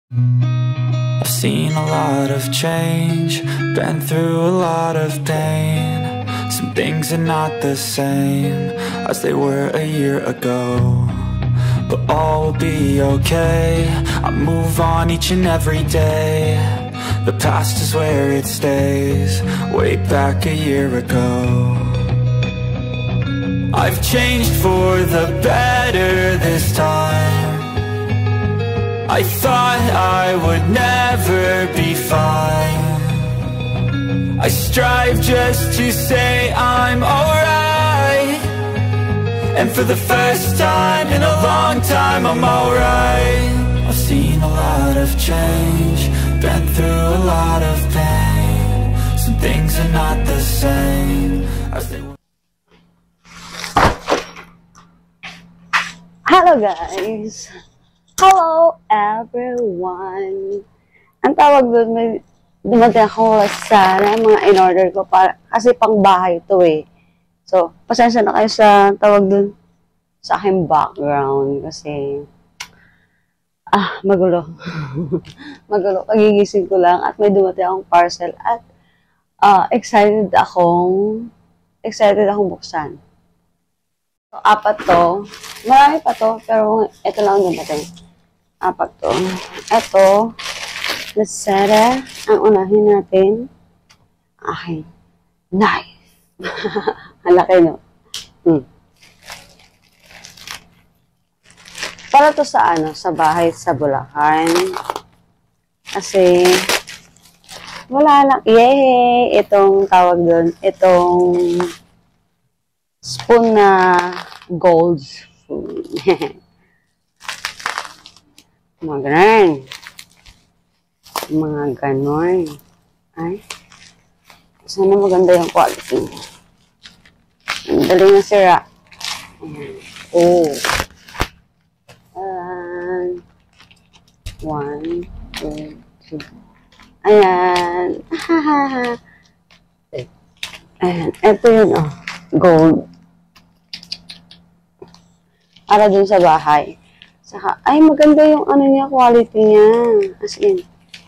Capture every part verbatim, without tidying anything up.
I've seen a lot of change, been through a lot of pain. Some things are not the same as they were a year ago, but all will be okay. I move on each and every day. The past is where it stays, way back a year ago. I've changed for the better this time. I thought I would never be fine. I strive just to say I'm alright, and for the first time in a long time I'm alright. I've seen a lot of change, been through a lot of pain. Some things are not the same as they were. Hello guys! Hello everyone! Ang tawag doon, may dumating ako sa mga in-order ko para, kasi pang bahay ito eh. So, pasensya na kayo sa tawag doon sa aking background kasi ah, magulo. Magulo. Pagigising ko lang at may dumating akong parcel at uh, excited akong excited akong buksan. So, apat to. Marami pa to, pero ito lang dumating. Apat to. Ito, Lazada. Ang unahin natin, aking knife. Ang laki, no? Hmm. Para to sa ano, sa bahay, sa Bulacan. Kasi, wala lang. Yay! Itong tawag doon, itong spoon na gold spoon. Mga ganon. Mga ganon. Ay. Sana maganda yung quality. Ang dali na sira. Ayan. Oh. Ayan. One, two, two. Ayan. Ayan. Ito yun, oh. Gold. Para dun sa bahay. Saka, ay, maganda yung ano niya, quality niya. As in,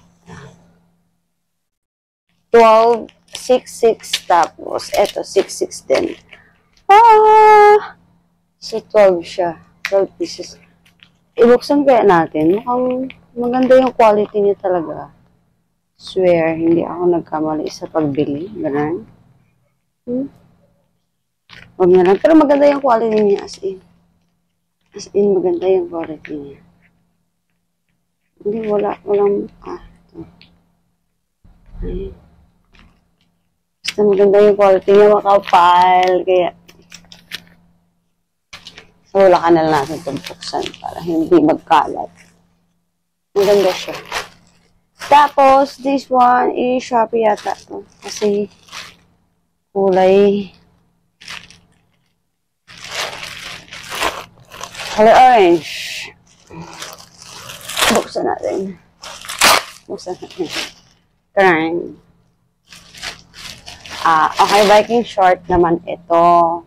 twelve, six, six, tapos, eto, six, six din. Ah! So, twelve siya. twelve pieces. Ibuksan kaya natin. Mukhang maganda yung quality niya talaga. Swear, hindi ako nagkamali sa pagbili. Ganun. Hmm? Huwag na lang. Pero maganda yung quality niya, as in. As in, maganda yung quality niya. Hindi, wala, walang, ah, ito. Ay. Basta maganda yung quality niya, makapal, kaya, so, wala ka na lang natin itong buksan para hindi magkalat. Maganda siya. Tapos, this one is Shopee yata to. Kasi, kulay, color orange. Buksan natin. Buksan natin. Karang. Ah, okay, biking short naman ito.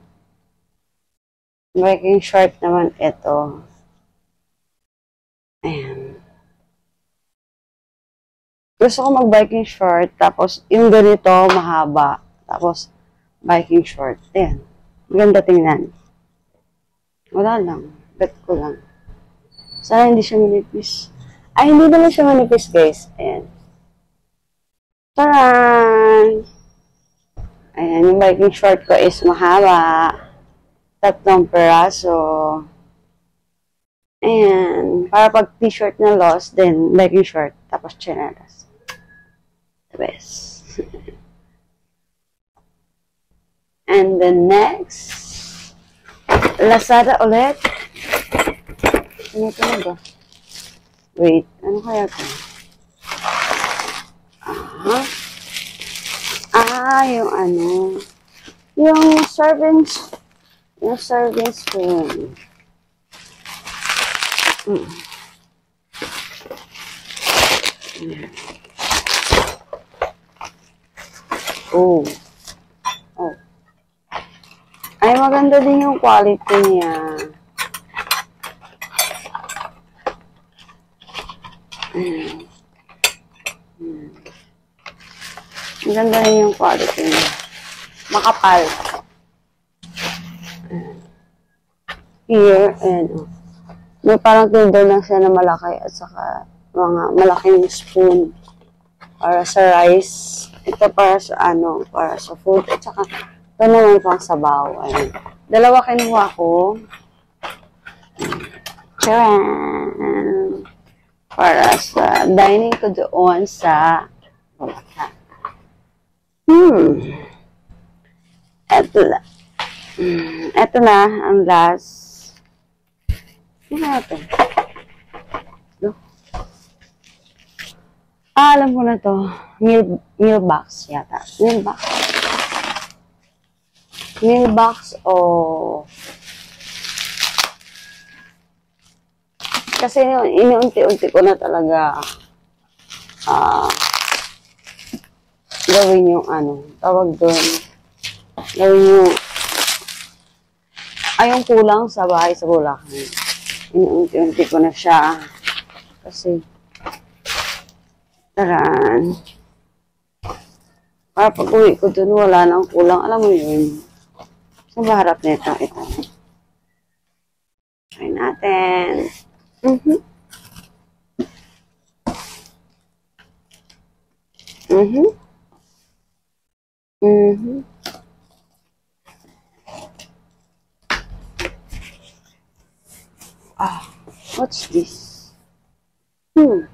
Biking short naman ito. Ayan. Gusto ko mag-biking short, tapos yung ganito, mahaba. Tapos, biking short. Ayan. Maganda tingnan. Wala lang. Bet ko lang. Sana hindi siya manipis. Ay, hindi naman siya manipis, guys. Ayan. Taran! Ayan, yung biking short ko is mahaba. Tatlong peraso. Ayan. Para pag t-shirt na lost, then biking short. Tapos chinelas. The best. And the next, Lazada ulit. Ano talaga? Wait, ano kaya ito? Ah, ah, yung ano, yung servants, yung servants spoon. Hmm. Oh. Oh. Ay, maganda din yung quality niya. Mm. Maganda rin yung quality niya. Makapal. Here, and oh. May parang tindor lang siya na malaki at saka mga malaking spoon para sa rice. Ito para sa ano, para sa food. At saka ito naman pang sabaw. Ayun. Dalawa kinuha ko. Charan! Para sa dining ko doon sa Bulacan. Hmm. Ito na. Ito na ang last. Ano na ito? No? Ah, alam ko na to. Meal, meal box yata. Meal box. Meal box o... Kasi inuunti-unti ko na talaga ah... Uh, gawin yung ano, tawag doon, gawin yung, ay yung kulang sa bahay sa Bulacan. Inuunti-unti ko na siya. Kasi, taran, para pag uwi ko doon, wala nang kulang. Alam mo yun, sa baharap nito, ito. Try natin. Mm-hmm. Mm-hmm. Mm-hmm. Ah, what's this? Hmm.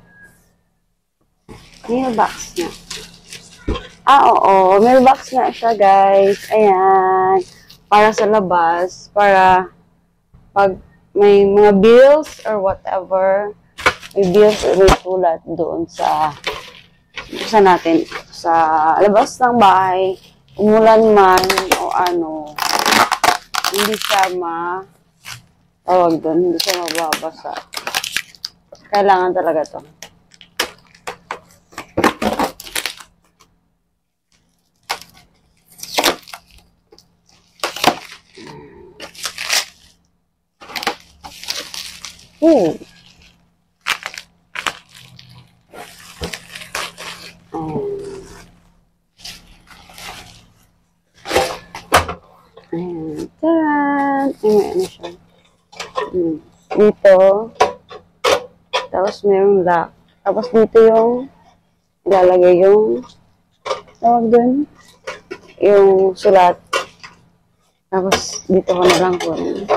Mailbox na. Ah, oo. Mailbox na siya, guys. Ayan. Para sa labas. Para pag may mga bills or whatever, may bills or may sulat doon sa sa natin, sa labas ng bahay, umulan man o ano, hindi siya ma, tawag doon, hindi siya mababasa. Kailangan talaga to. Hmm. Ayan. Taran! Ay, may ano siya. Hmm. Dito. Tapos mayroong lock. Tapos dito yung ilalagay yung tawag dun. Yung sulat. Tapos dito ko na lang po.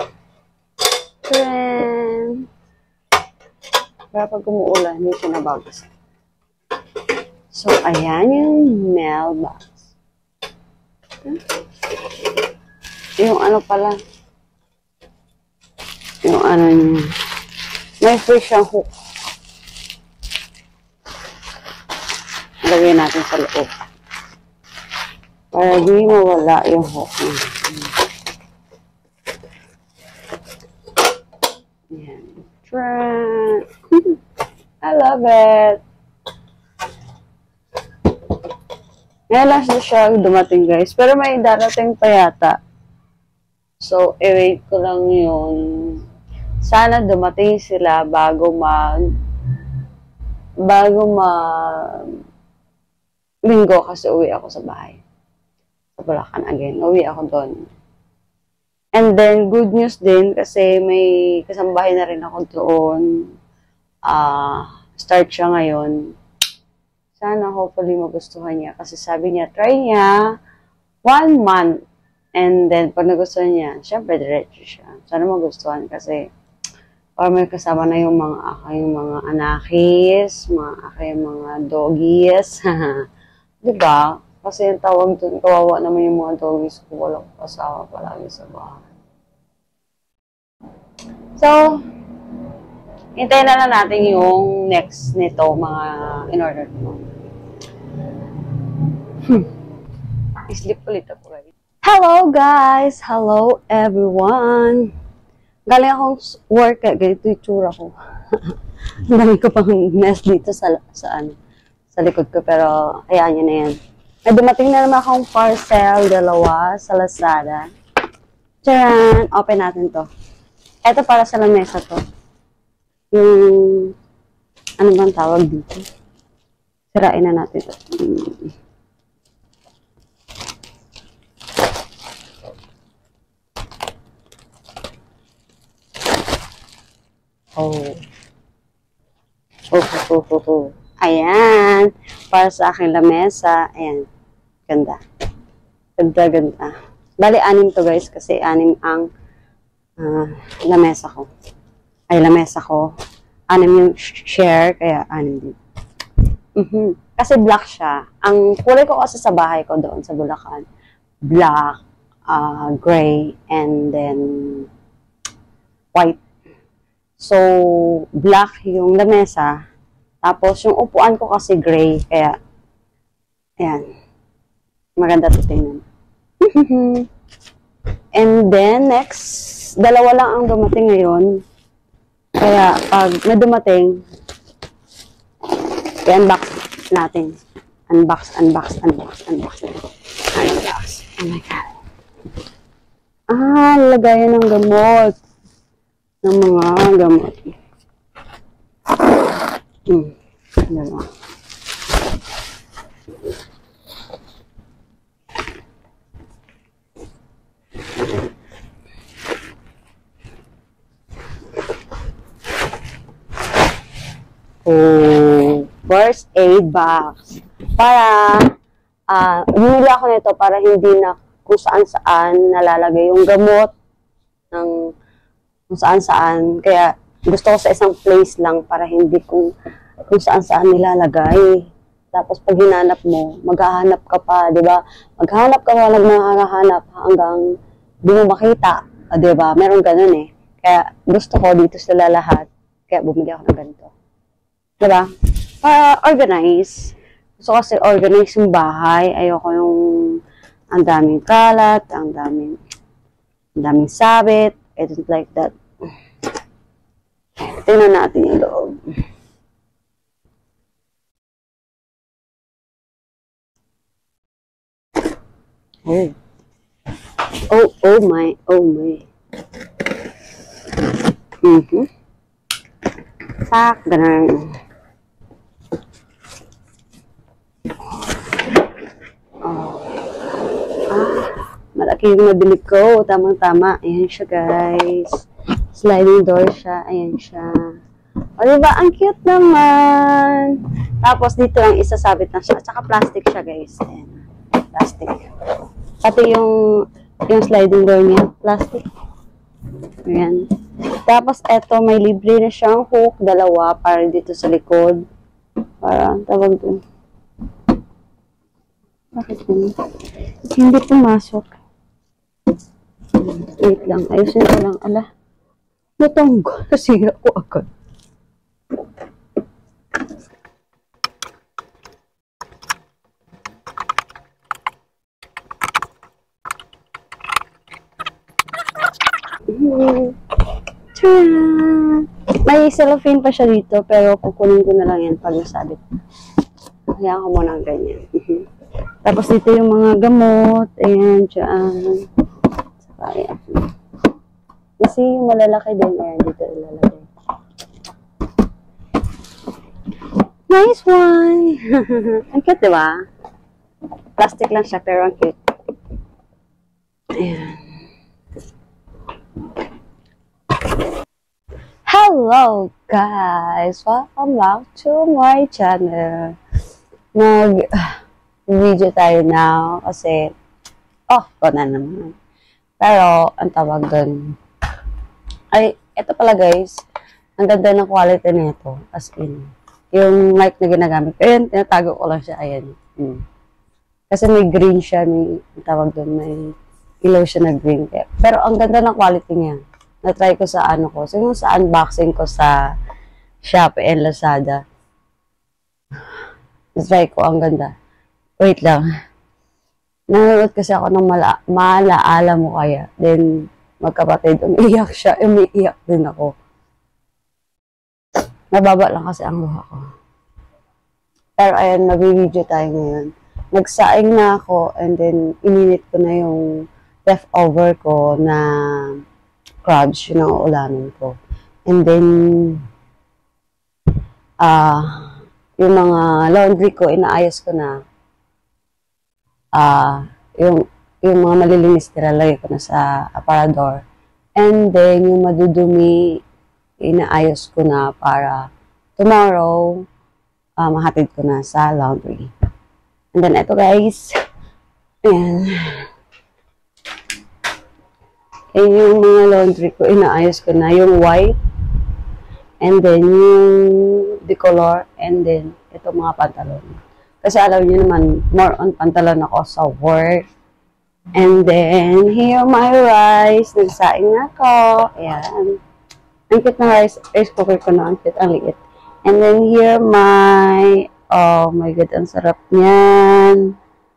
Taran! Para pag umuulan, hindi siya nababasa. So, ayan yung mailbox. Hmm? Yung ano pala, yung ano niya, may free siyang hook. Lagyan natin sa loob. Para di mawala yung hook niya. Ayan. I love it. Ngayon lang siya dumating, guys. Pero may darating pa yata. So, i-wait ko lang yun. Sana dumating sila bago mag bago mag linggo kasi uwi ako sa bahay. Sa Bulacan again. Uwi ako doon. And then, good news din kasi may kasambahay na rin ako doon. Uh, start siya ngayon. Sana hopefully magustuhan niya. Kasi sabi niya, try niya one month. And then, pag nagustuhan niya, syempre, diretso siya. Sana magustuhan kasi para may kasama na yung mga aking mga anakis, mga aking mga doggies. Diba? Kasi yung tawag doon, kawawa naman yung mga doggies ko, walang kasama palagi sa bahay. So, hintayin na lang natin yung next nito, mga in-order ko. Hmm. I-sleep ulit ako, guys. Hello, guys! Hello, everyone! Galing akong work, ganito yung tsura ko. Ang dami ko pang mess dito sa, sa, ano, sa likod ko, pero hayaan nyo na yan. May dumating na naman akong parcel, dalawa, sa Lazada. Tcharan! Open natin to. Ito para sa lamesa to. Yung, ano bang tawag dito? Sirain na natin ito. Oh. Oh, oh, oh, oh, oh. Ayan. Para sa aking lamesa. Ayan. Ganda. Ganda, ganda. Bali, anim to guys kasi anim ang uh, lamesa ko. Ay, lamesa ko. Anim yung share, kaya anim din. Mm-hmm. Kasi black siya. Ang kulay ko kasi sa bahay ko doon sa Bulacan, black, uh, gray, and then white. So, black yung lamesa. Tapos, yung upuan ko kasi gray. Kaya, ayan. Maganda ito tingnan. And then, next, dalawa lang ang dumating ngayon. Kaya, pag may dumating, i-unbox natin. Unbox, unbox, unbox, unbox. Unbox. Oh my God. Ah, lagayan ng gamot. Ng mga gamot. Hmm. Dalawa. Oh, first aid box. Para, ah, uh, binili ako nito para hindi na kung saan-saan nalalagay yung gamot ng kung saan-saan. Kaya, gusto ko sa isang place lang para hindi kung, kung saan-saan nilalagay. Tapos, pag hinanap mo, maghahanap ka pa, di ba? Maghahanap ka pa, nagmakahanap hanggang di mo makita. O, di ba? Meron ganun eh. Kaya, gusto ko dito sila lahat. Kaya, bumili ako ng ganito. Diba? Para organize. Gusto kasi organize yung bahay. Ayoko yung ang daming kalat, ang daming ang daming sabit. I don't like that. Tingnan natin yung loob. Oh. Oh, oh my, oh my. Mm-hmm. Sak, ganun. Oh. Ah, malaki yung nabili ko. Tamang-tama. Ayan siya, guys. Sliding door siya. Ayan siya. O, diba? Ang cute naman. Tapos, dito lang isasabit na siya. At saka plastic siya, guys. Ayan. Plastic. Pati yung, yung sliding door niya. Plastic. Ayan. Tapos, eto, may libre na siyang hook. Dalawa. Para dito sa likod. Para, tawag doon. Bakit yun? Hindi pumasok. Wait lang. Ayusin ko lang. Ala. Natanggal. Nasira ko agad. Hmm. Tcharam! May cellophane pa siya dito, pero kukunin ko na lang yan pag nasabit. Kaya ako muna ng ganyan. Tapos dito yung mga gamot. Ayan, dyan. Saka, ayan. Kasi yung malalaki din. Ayan, dito ilalagay. Nice one! Ang cute, diba? Plastic lang siya, pero ang cute. Ayan. Hello, guys! Welcome back to my channel. Nag... video tayo now kasi oh, ko na naman. Pero, ang tawag doon ay, ito pala guys, ang ganda ng quality nito. As in, yung mic na ginagamit. Ayan, tinatago ko lang siya. Ayan. Hmm. Kasi may green siya, may ang tawag doon, may ilaw siya na green. Pero, ang ganda ng quality niya. Na-try ko sa ano ko. So, yung sa unboxing ko sa Shopee and Lazada. Na-try ko, ang ganda. Wait lang. Nanonood kasi ako ng mala malaala mo kaya. Then, magkapatid, umiiyak siya. Umiiyak din ako. Nababa lang kasi ang luha ko. Pero ayan, nag-video tayo ngayon. Nagsaing na ako and then ininit ko na yung leftover ko na crabs, yun ang uulamin ko. And then, ah, uh, yung mga laundry ko, inaayos ko na. Ah, uh, yung yung mga malilinis nilalagay ko na sa aparador. And then, yung madudumi, inaayos ko na para tomorrow, uh, mahatid ko na sa laundry. And then, eto guys, ayan. Ayan yung mga laundry ko, inaayos ko na. Yung white, and then yung decolor, and then ito mga pantalon. Kasi alam niyo naman, more on pantalon ako sa work. And then, here my rice. Nagsaing na ako. Ayan. Ang cute ng rice, rice cooker ko na. Ang cute, ang liit. And then here my, oh my god, ang sarap niyan.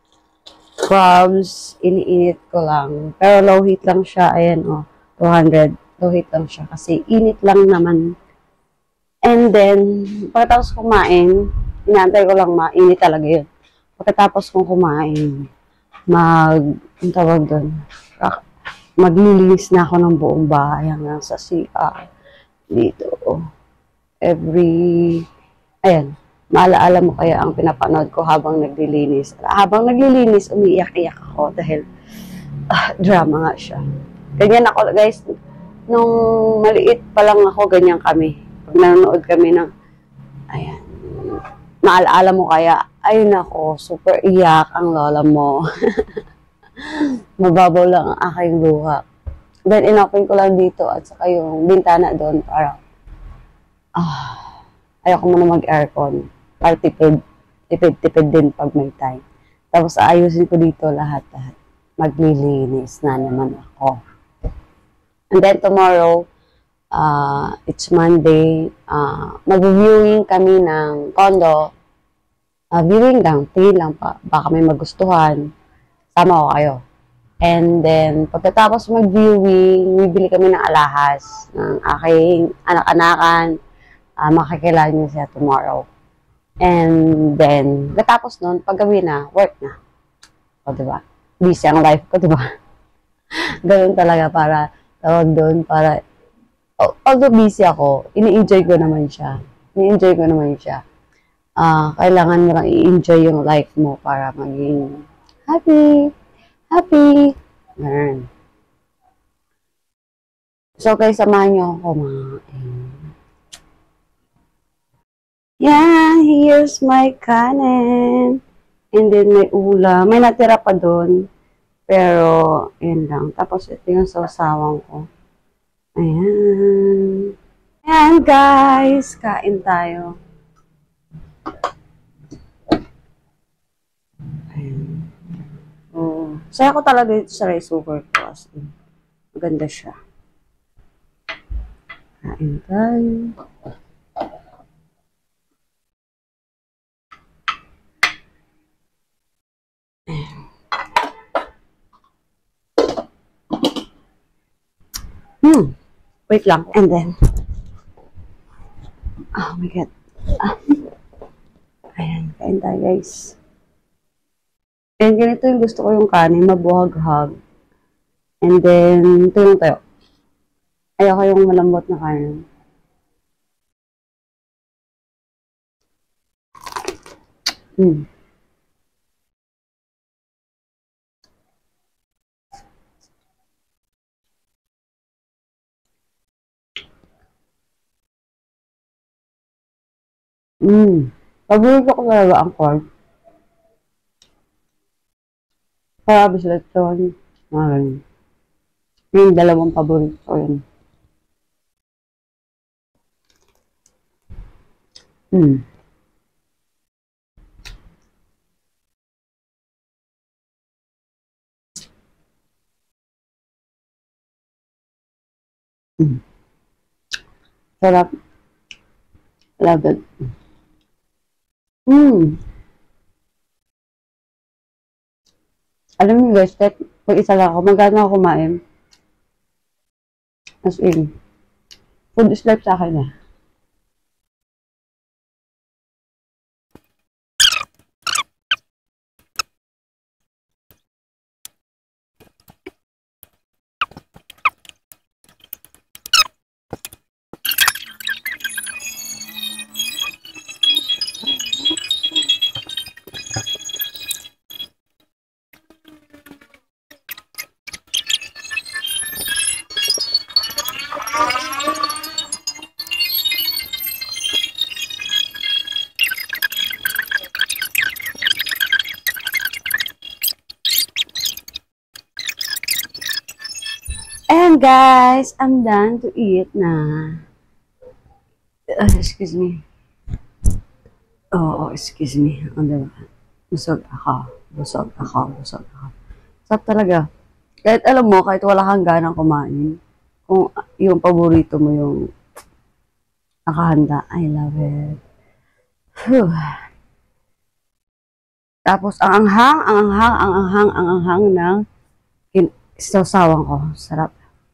Crabs, iniinit ko lang. Pero low heat lang siya. Ayan, oh, two hundred. Low heat lang siya kasi init lang naman. And then, pagkatapos kumain, inaantay ko lang mainit talaga yun. Pagkatapos kong kumain, mag, ang tawag doon, maglilinis na ako ng buong bahay hanggang sa C R. Dito, every, ayan, maalaala mo kaya ang pinapanood ko habang naglilinis. Habang naglilinis, umiiyak-iyak ako dahil ah, drama nga siya. Ganyan ako, guys, nung maliit pa lang ako, ganyan kami. Pag nanonood kami ng, ayan, maalaala mo kaya, ay nako, super iyak ang lola mo. Mababaw lang ang aking luha. Then, inopen ko lang dito at saka yung bintana doon para, ah, ayoko muna mag-aircon. Para tipid, tipid-tipid din pag may time. Tapos, aayusin ko dito lahat-lahat. Maglilinis na naman ako. And then, tomorrow, uh, it's Monday, uh, mag-viewing kami ng condo. Uh, viewing lang, tingin lang pa. Baka may magustuhan. Sama ko kayo. And then, pagkatapos mag-viewing, bibili kami ng alahas ng aking anak-anakan. Uh, makikilala niyo siya tomorrow. And then, pagkatapos nun, paggabi na, work na. O, diba? Busy ang life ko, diba? Ganun talaga para, tawag doon, para, although busy ako, ini-enjoy ko naman siya. Ini-enjoy ko naman siya. Uh, kailangan mo lang i-enjoy yung life mo para maging happy. Happy. Ganun. So, guys, samahan niyo ako kumain. Yan, here's my kanin. And then, may ulam. May natira pa doon. Pero, yun lang. Tapos, ito yung sausawang ko. Ayan. Ayan, guys. Kain tayo. Ayan. Oh. Saya ko talaga dito sa rice cooker ko. As in, maganda siya. Kain tayo. Hmm. Wait lang. And then, oh my God. Ah. Ayan. Kain tayo, guys. And ganito yung gusto ko yung kanin. Mabuhag-hag. And then, ito yung tayo. Ayoko yung malambot na kanin. Hmm. Hmm. Paborito ko talaga ang corn. Para bislechon. Maraming. Yung dalawang paborito ko yun. Hmm. Hmm. Sarap. Love it. Hmm. Alam niyo guys, kahit pag isa lang ako, magkano ako kumain. As in, food is life sa akin eh. Ayan guys, I'm done to eat na. Uh, excuse me. Oo, oh, excuse me. O, diba? Busog ako. Busog ako. Busog ako. Sarap talaga. Kahit alam mo, kahit wala kang ganang kumain, kung yung paborito mo yung nakahanda, I love it. Whew. Tapos, ang anghang, ang anghang, ang anghang, ang anghang ng sawsawan ko. Sarap.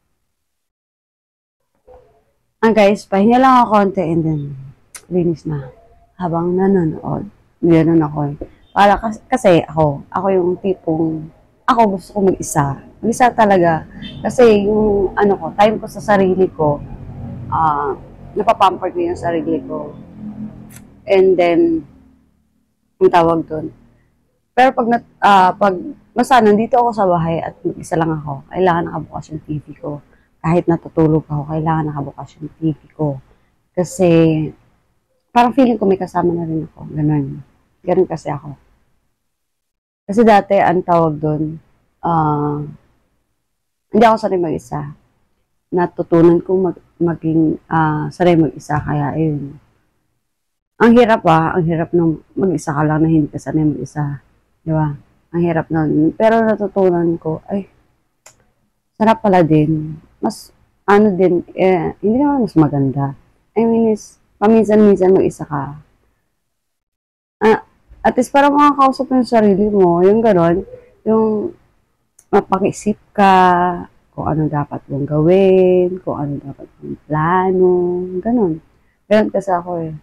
Ah, guys, pahinga lang ako konti and then, linis na. Habang nanonood, gano'n ako eh. Para kasi, kasi ako, ako yung tipong, ako gusto ko mag-isa. Mag-isa talaga. Kasi yung, ano ko, time ko sa sarili ko, ah, uh, napapamper ko yung sarili ko. And then, ang tawag doon. Pero pag, nat, uh, pag, masa, nandito ako sa bahay at mag-isa lang ako, kailangan nakabukas yung T V ko. Kahit natutulog ako, kailangan nakabukas yung T V ko. Kasi, parang feeling ko may kasama na rin ako. Ganun. Ganun kasi ako. Kasi dati, ang tawag doon, uh, hindi ako sanay mag-isa. Natutunan ko mag, maging uh, sanay mag-isa. Kaya, ayun. Ang hirap ah. Ang hirap nung mag-isa ka lang na hindi ka sanay mag-isa. Di ba? Ang hirap nun. Pero natutunan ko, ay, sarap pala din. Mas, ano din, eh, hindi naman mas maganda. I mean, is, paminsan-minsan mag-isa ka. Ah, at least para makakausap yung sarili mo, yung gano'n, yung mapag-isip ka, kung ano dapat mong gawin, kung ano dapat mong plano, gano'n. Gano'n kasi ako eh.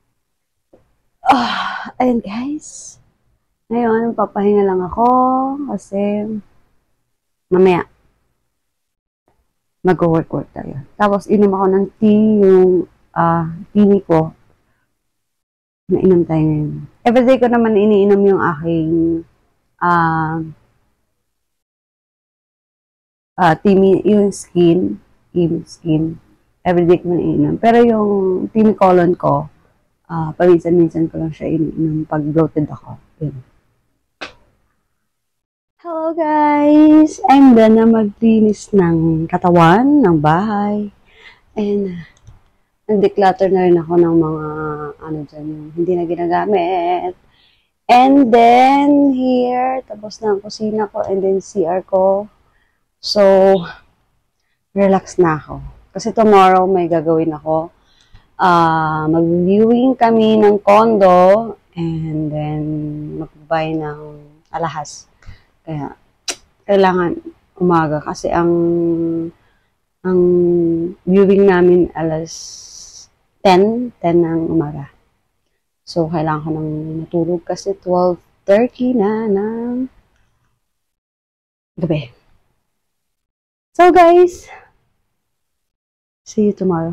Ah, ayun guys. Ngayon, papahinga lang ako kasi mamaya mag-work-work tayo. Tapos, inom ako ng tea, yung uh, tini ko. Nainom tayo ngayon. Everyday ko naman iniinom yung aking uh, uh, tini, yung skin, yung skin. Everyday ko naman iniinom. Pero yung tini colon ko, uh, paminsan-minsan ko lang siya iniinom pag bloated ako. Yun. Hello guys! I'm done na maglinis ng katawan, ng bahay. And, nag-declutter na rin ako ng mga, ano dyan, yung hindi na ginagamit. And then, here, tapos na ang kusina ko, and then C R ko. So, relax na ako. Kasi tomorrow, may gagawin ako. Uh, mag-viewing kami ng condo, and then, mag-buy ng alahas. Kaya, kailangan umaga kasi ang ang viewing namin alas ten, ten ng umaga. So, kailangan ko nang matulog kasi twelve thirty na ng gabi. So, guys, see you tomorrow.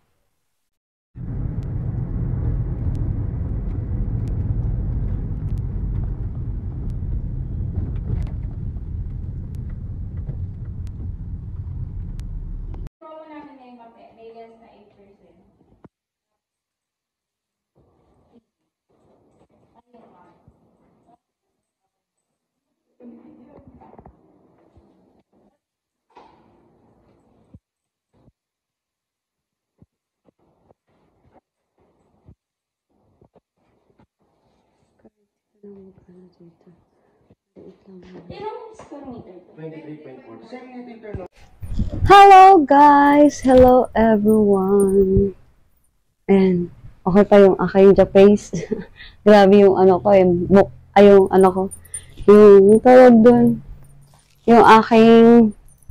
Hello guys! Hello everyone! And okay pa yung aking Japanese. Grabe yung ano ko eh. Book, ay yung ano ko. Yung tawag dun. Yung aking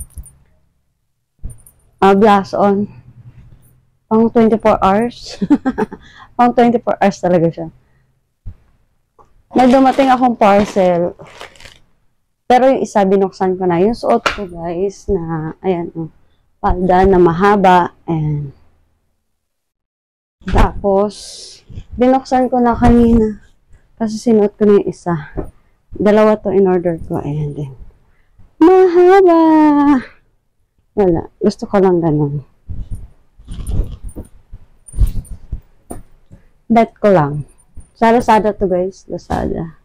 uh, blast on. Pang twenty-four hours. Pang twenty-four hours talaga siya. May dumating akong parcel. Pero yung isa, binuksan ko na. Yung suot ko, guys, na, ayan, oh, palda na mahaba. And, tapos, binuksan ko na kanina. Kasi sinuot ko na yung isa. Dalawa to in order ko. Ayan din. Mahaba! Wala. Gusto ko lang ganun. Bet ko lang. Sa Lazada to guys, Lazada.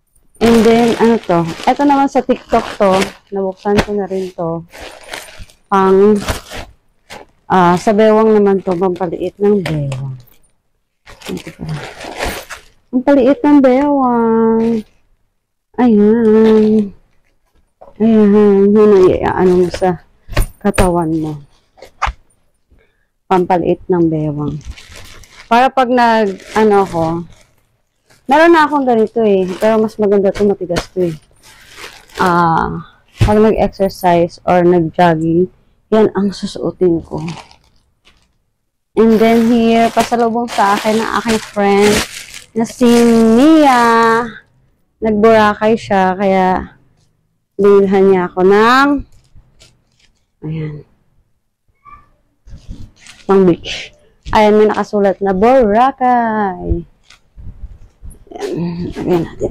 And then, ano to? Ito naman sa TikTok to. Nabuksan ko na rin to. pang, ah, sa bewang naman to, pampaliit ng bewang. Ito pa. Pampaliit ng bewang. Ayan. Ayan. Yun ang iaano mo sa katawan mo. Pampaliit ng bewang. Para pag nag, ano ko, meron na akong ganito eh. Pero mas maganda ito, matigas to eh. Ah, pag nag-exercise or nag-jogging, yan ang susuotin ko. And then here, pasalubong sa akin ng aking friend na si Mia. Nagburakay siya, kaya binilhan niya ako ng ayan, pang beach. Ayan, may nakasulat na Boracay. Ayan, lagyan natin.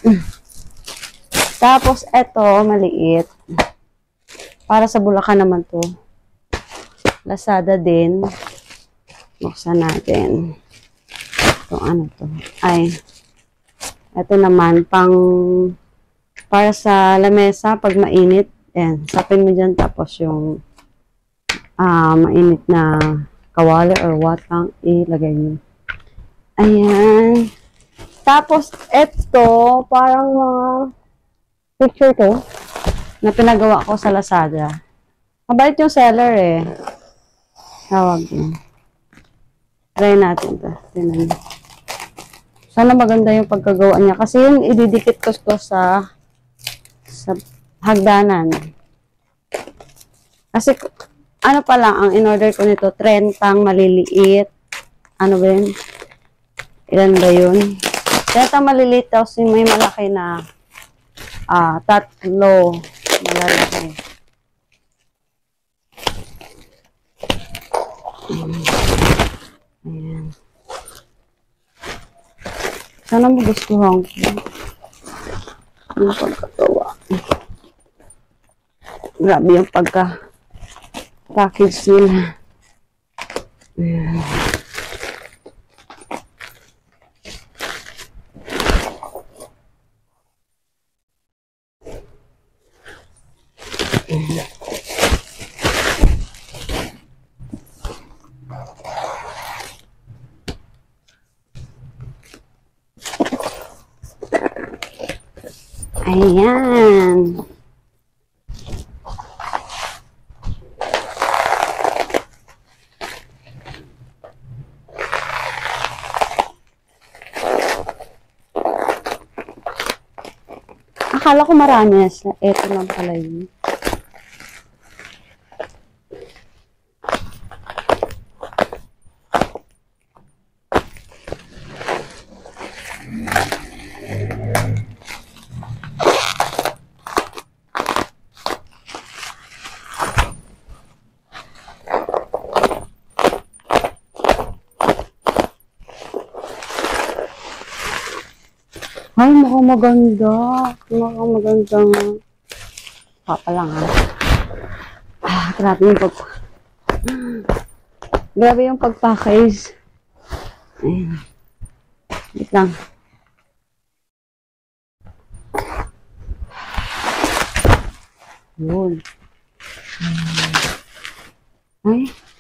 Tapos, eto, maliit. Para sa Bulacan naman to. Lazada din. Buksan natin. Ito, ano to? Ay, ito naman, pang, para sa lamesa, pag mainit, ayan, sapin mo dyan, tapos yung, ah, mainit na kawali or watang, ilagay nyo. Ayan. Tapos, ito, parang mga, picture to, na pinagawa ko sa Lazada. Mabait yung seller eh. Tawag yun. Try natin ito. Tingnan niyo. Sana maganda yung pagkagawa niya. Kasi yun, ididikit ko to sa sa hagdanan. Kasi, ano pa lang, ang in-order ko nito, trentang maliliit. Ano ba yun? Ilan ba yun? Trentang maliliit, tapos may malaki na ah, tatlo malalaki. Ayan. Sana magustuhan ko yung pagkagawa. Grabe yung pagka-package nila. Ayan. Ayan. Akala ko marami. Ito lang pala yun. Ay, mukhang maganda. Mukhang maganda nga. Papa lang ha. Ah, grabe yung pag... Grabe yung pag-package. Ayan. Wait lang. Yun. Ay.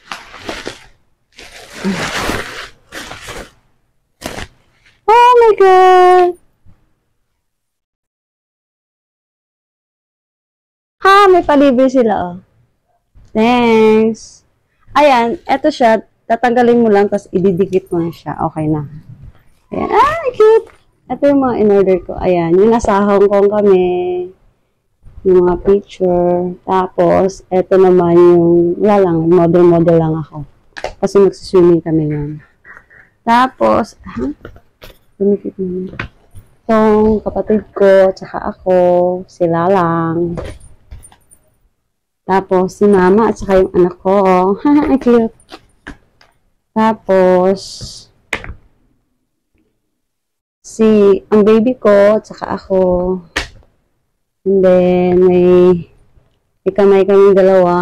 Oh my God! Ha, may palibre sila, oh. Thanks. Ayan, eto siya. Tatanggalin mo lang, tapos ididikit mo na siya. Okay na. Ayan. Ah, cute! Ito yung mga in-order ko. Ayan, yung nasa Hong Kong kami. Yung mga picture. Tapos, eto naman yung, wala lang, model-model lang ako. Kasi magsiswimming kami yan. Tapos, ha? Dumikit mo. Itong kapatid ko, tsaka ako, sila lang. Tapos, si mama at saka yung anak ko. Haha, cute. Tapos, si, ang baby ko, at saka ako. And then, may, may kamay kaming dalawa.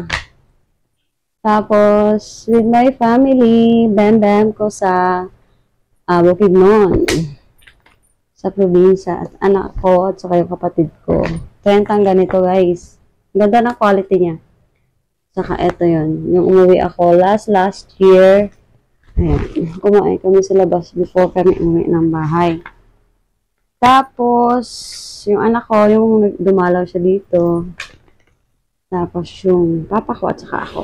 Tapos, with my family, bam-bam ko sa uh, Bukidnon. Sa probinsya. At anak ko, at saka yung kapatid ko. Trentang ganito, guys. Ganda ng quality niya. Saka ito yun. Yung umuwi ako last last year. Ayan. Kumain kami sa labas before kami umuwi ng bahay. Tapos, yung anak ko, yung dumalaw siya dito. Tapos, yung papa ko at saka ako.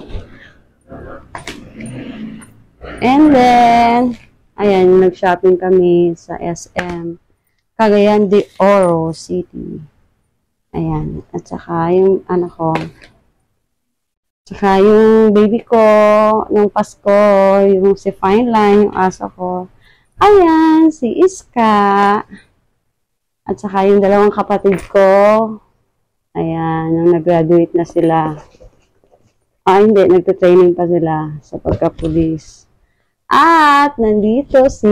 And then, ayan, nag-shopping kami sa S M. Cagayan de Oro City. Ayan. At saka, yung anak ko. Tsaka, yung baby ko, nung Pasko, yung si Fine Line, yung aso ko. Ayan, si Iska. At saka, yung dalawang kapatid ko. Ayan, nung nag-graduate na sila. Ah, hindi, nagtutraining pa sila sa pagka-police. At, nandito si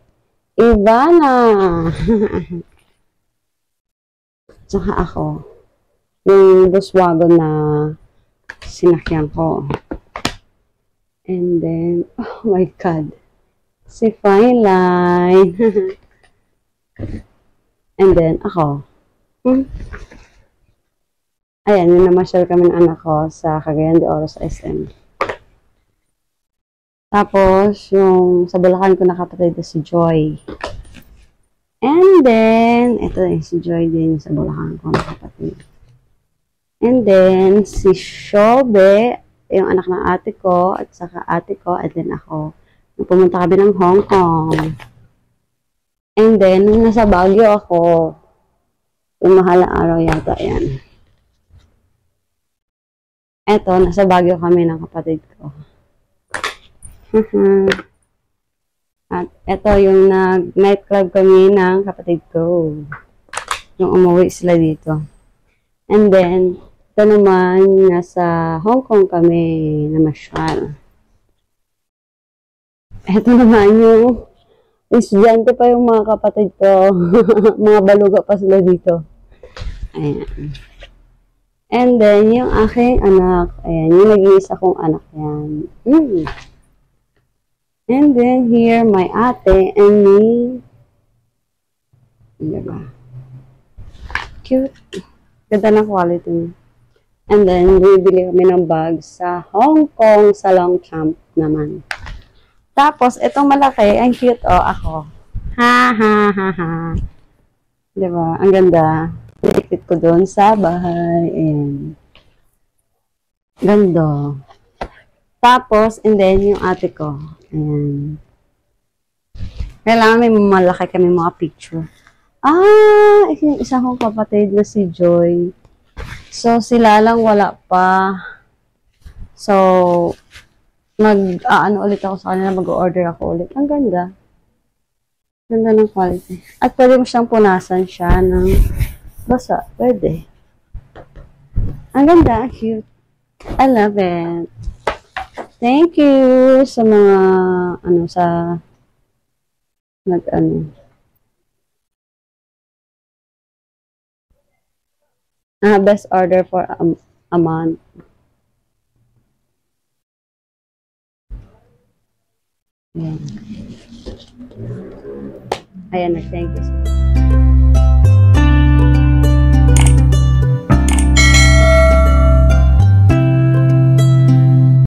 Ivana. Tsaka ako. Yung Volkswagen na sinakyan ko. And then, oh my God. Si Fine Line. And then, ako. Hmm. Ayan, yung namasyal kami ng anak ko sa Cagayan de Oro sa S M. Tapos, yung sa Bulacan ko nakapatid na si Joy. And then, ito eh, si Joy din sa Bulacan ko nakapatid. And then, si Shobe, yung anak ng ate ko, at saka ate ko, at then ako. Pumunta kami ng Hong Kong. And then, nung nasa Baguio ako, yung mahalang araw yata yan. Eto, nasa Baguio kami ng kapatid ko. At eto yung nag-nightclub kami ng kapatid ko. Yung umuwi sila dito. And then, ito naman, nasa Hong Kong kami namasyal. Ito naman yung estudyante pa yung mga kapatid ko. Mga baluga pa sila dito. Ayan. And then, yung aking anak, ayan, yung nag-iisa kong anak yan. Mm. And then, here, my ate and me. Diba? Cute. Ganda ng quality niya. And then, bibili kami ng bag sa Hong Kong sa Longchamp naman. Tapos, itong malaki, ang cute, oh, ako. Ha, ha, ha, ha. Diba? Ang ganda. Pinikit ko doon sa bahay. Ayan. Ganda. Tapos, and then, yung ate ko. Ayan. Kailangan may malaki kami mga picture. Ah, yung isa kong kapatid na si Joy. So, sila lang wala pa. So, mag-aano ulit ako sa kanila, mag-order ako ulit. Ang ganda. Ganda ng quality. At pwede mo siyang punasan siya ng basa. Pwede. Ang ganda. Cute. I love it. Thank you sa mga, ano, sa, nag-ano, ah, best order for a, a month. Ayan. Ayan na, thank you.